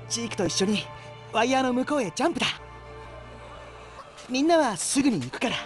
チークと一緒にワイヤーの向こうへジャンプだ。みんなはすぐに行くから。